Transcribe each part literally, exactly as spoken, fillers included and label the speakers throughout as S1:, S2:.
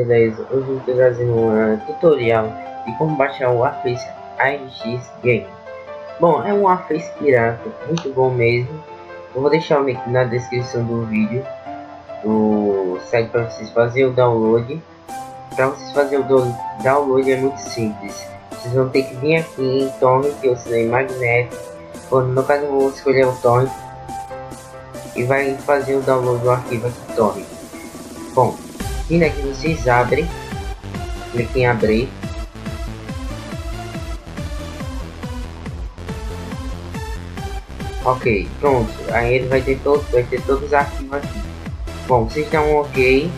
S1: beleza? Hoje eu estou trazendo um tutorial de como baixar o Warface A R X Game. Bom, é um Warface pirata, muito bom mesmo. Eu vou deixar o link na descrição do vídeo do site para vocês fazerem o download. Para vocês fazerem o download é muito simples. Vocês vão ter que vir aqui em Torrent, ou seja, em Magnetic. Bom, no meu caso eu vou escolher o Torrent e vai fazer o download do arquivo aqui Torrent. Bom, vindo aqui vocês abrem, clique em abrir. Ok, pronto. Aí ele vai ter todo, vai ter todos os arquivos aqui. Bom, vocês dão um ok.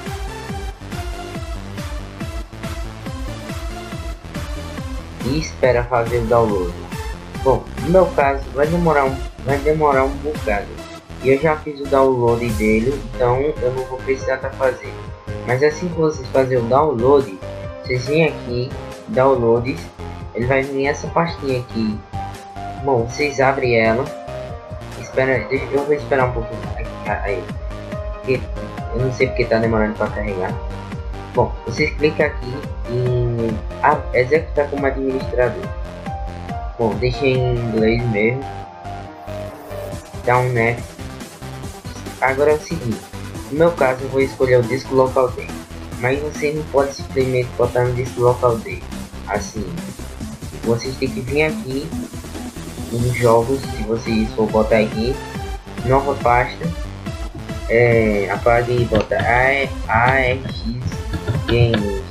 S1: E espera fazer o download. Bom, no meu caso vai demorar um, vai demorar um bocado. E eu já fiz o download dele, então eu não vou precisar estar fazendo. Mas assim que vocês fazerem o download, vocês vêm aqui, downloads, ele vai vir essa pastinha aqui. Bom, vocês abrem ela. Espera, deixa, eu vou esperar um pouquinho. Aí, porque eu não sei porque tá demorando para carregar. Bom, vocês clicam aqui em ah, executar como administrador. Bom, deixa em inglês mesmo. Dá um next. Agora é o seguinte, no meu caso eu vou escolher o disco local dele, mas você não pode simplesmente botar no disco local dele. Assim, vocês têm que vir aqui nos jogos, se vocês for botar aqui, nova pasta, é, apague e bota A R X Games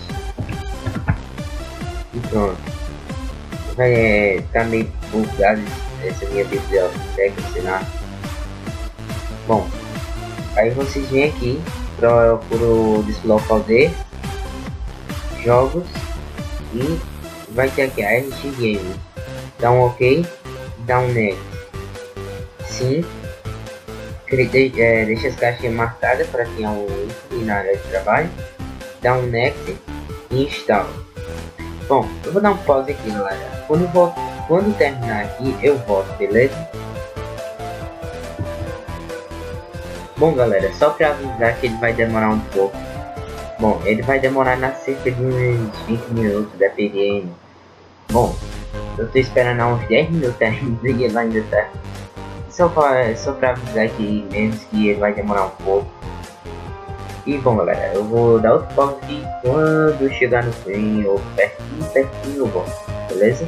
S1: e pronto. Vai é, tá meio bugado essa minha biblioteca, sei lá. Bom, aí vocês vêm aqui para o disco local de jogos e vai ter aqui a A R X Games. Dá um ok, dá um next. Sim, é, deixa as caixinhas marcadas para quem é o na área de trabalho. Dá um next e instala. Bom, eu vou dar um pause aqui, galera. Quando, volto, quando terminar aqui, eu volto, beleza? Bom, galera, só para avisar que ele vai demorar um pouco. Bom, ele vai demorar na cerca de uns vinte minutos, dependendo. Bom, eu tô esperando há uns dez minutos ainda e ele ainda tá. Só para só pra avisar que menos que ele vai demorar um pouco. E bom, galera, eu vou dar outro pause aqui quando chegar no fim, ou pertinho, pertinho eu volto, beleza?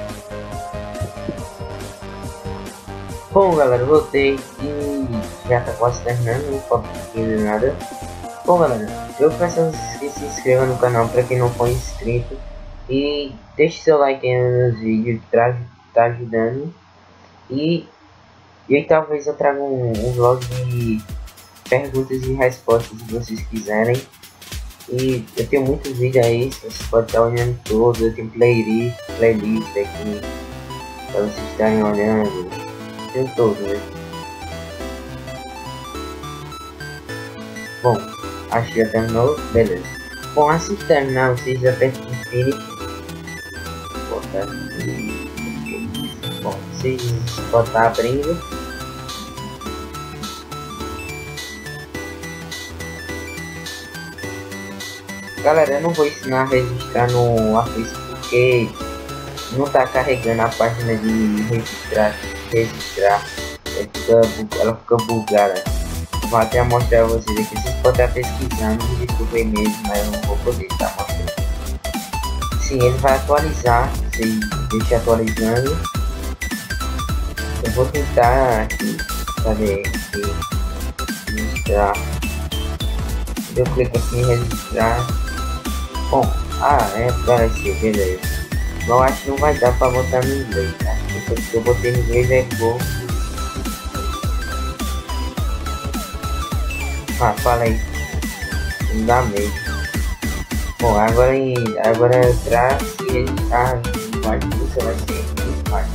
S1: Bom, galera, eu voltei e já tá quase terminando, não falta ainda nada. Bom, galera, eu peço que se inscreva no canal para quem não for inscrito. E deixe seu like aí nos vídeos que tá, tá ajudando. E, e aí talvez eu traga um, um vlog de perguntas e respostas se vocês quiserem. E eu tenho muitos vídeos aí, vocês podem estar olhando todos. Eu tenho playlist, playlist aqui para vocês estarem olhando. Tem todos, né? Bom, acho que já terminou, beleza. Bom, assim que terminar, vocês apertam Infinity. Botar aqui. Bom, vocês botar abrindo. Galera, eu não vou ensinar a registrar no Warface porque não tá carregando a página de registrar. registrar ela fica, ela fica bugada. Vou até mostrar a vocês aqui. Vocês podem estar pesquisando, me desculpem mesmo, mas eu não vou poder estar mostrando. Sim, ele vai atualizar. Vocês deixem atualizando. Eu vou tentar aqui. Cadê? Aqui, registrar. Eu clico aqui em registrar. Bom, ah, é aparecer, beleza. Eu acho que não vai dar pra botar no inglês, tá? Porque eu botei no inglês é bom. Ah, fala aí. Não dá mesmo. Bom, agora em. Agora entrar e registrar. Vai você vai ser muito mais.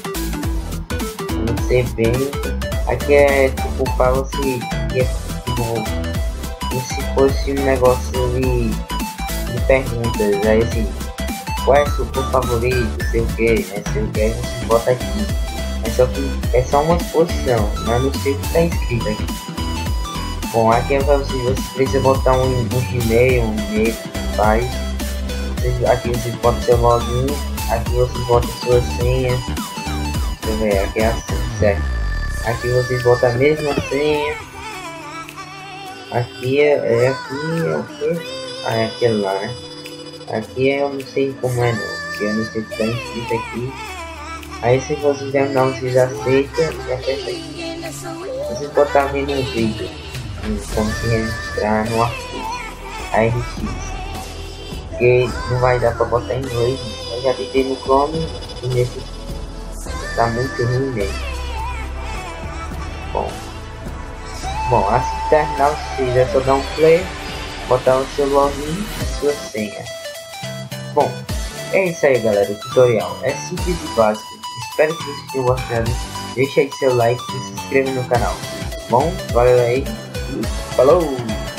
S1: Não sei bem. Aqui é tipo pra você. É, tipo, como se fosse um negócio de, de perguntas. Aí assim. Qual é o seu cor favorito, sei o que, né, sei o que, aí você bota aqui. É só que é só uma exposição, mas não sei o que está escrito aqui. Bom, aqui é para você, você precisa botar um, um Gmail, um e-mail, faz. Aqui você bota seu login, aqui você bota sua senha. Deixa eu ver, aqui é assim, certo? Aqui você bota a mesma senha. Aqui é, é aqui é o que? Ah, é aquele lá, né? Aqui eu não sei como é não, porque eu não sei se está inscrito aqui. Aí se você terminar, vocês aceitam e aperta aqui. Você pode estar vendo um vídeo como se registrar no arquivo A R X, porque não vai dar para botar em inglês. Eu já tentei no Chrome e nesse tá muito ruim mesmo. Bom, bom, assim que terminar, vocês é só dar um play, botar o seu login e sua senha. Bom, é isso aí galera, o tutorial é simples e básico. Espero que vocês tenham gostado. Deixa aí seu like e se inscreva no canal. Bom, valeu aí e falou!